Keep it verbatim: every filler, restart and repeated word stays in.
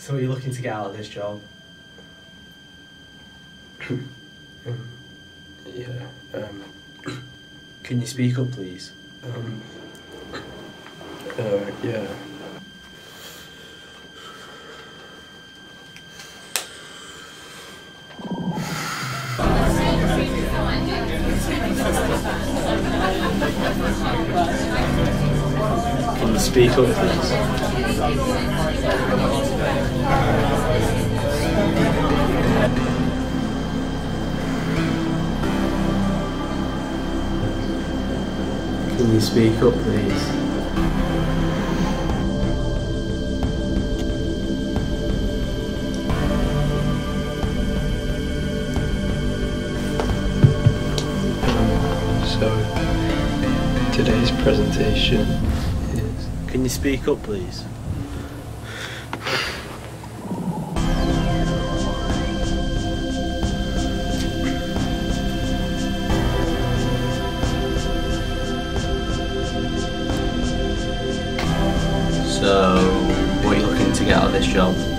So what are you looking to get out of this job? um, yeah, um... Can you speak up, please? Um... Uh, yeah. Can you speak up, please? Can you speak up, please? So, today's presentation is... Can you speak up, please? So, what are you looking to get out of this job?